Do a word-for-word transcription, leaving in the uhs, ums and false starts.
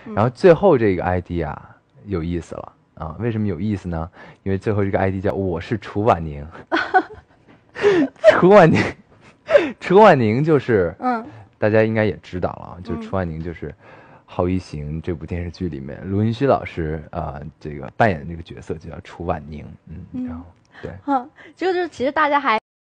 然后最后这个 I D 啊有意思了啊，为什么有意思呢？因为最后这个 I D 叫我是楚婉宁，楚婉宁，楚婉宁就是嗯。大家应该也知道了，就楚婉宁就是《好一行》这部电视剧里面卢云熙老师啊、呃、这个扮演的这个角色就叫楚婉宁，嗯，然后对， 嗯，这个就是其实大家还